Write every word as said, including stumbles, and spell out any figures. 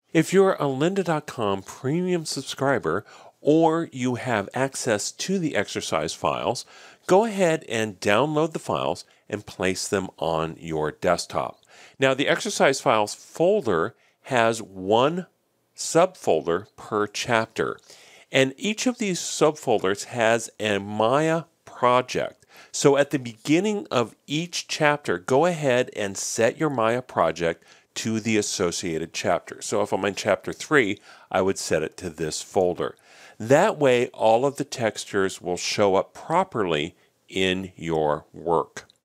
If you're a lynda dot com premium subscriber or you have access to the exercise files, go ahead and download the files and place them on your desktop. Now, the exercise files folder has one subfolder per chapter, and each of these subfolders has a Maya project. So at the beginning of each chapter, go ahead and set your Maya project to the associated chapter. So if I'm in chapter three, I would set it to this folder. That way, all of the textures will show up properly in your work.